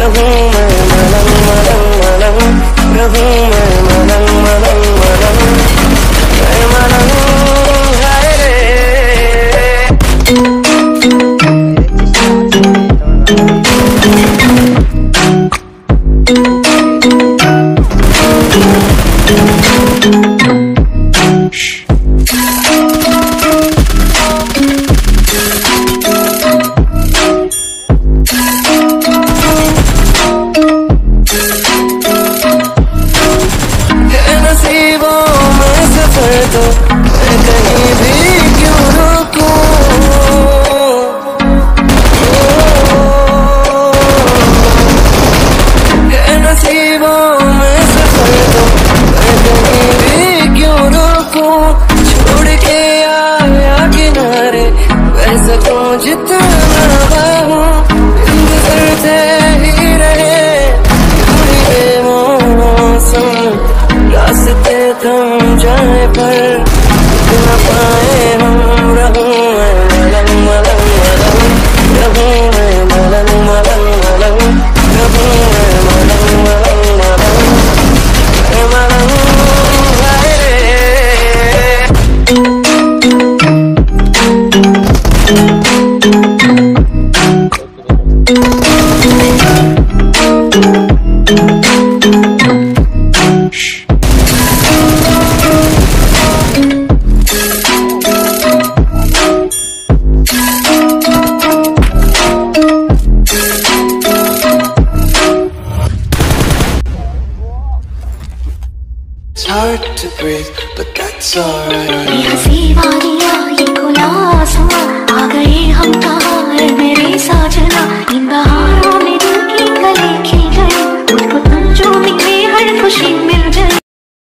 रहूं मैं मलंग मलंग मलंग, रहूं मैं मलंग मलंग मलंग, मैं मलंग हाय रे। तो मैं कहीं भी क्यों रुकूं, है नसीबों में सफर तो मैं कहीं भी क्यों रुकूं, छोड़ के आया किनारे बह सकूं जितना बाहूं, दिल गुजरते ही रहे पूरी बेमौसम, रास्ते थम जाए पर न पाए हम, रहूं मैं मलंग मलंग मलंग, रहूं मैं मलंग मलंग मलंग, रहूं मैं मलंग मलंग मलंग, मैं मलंग हाय It's hard to breathe, but that's alright.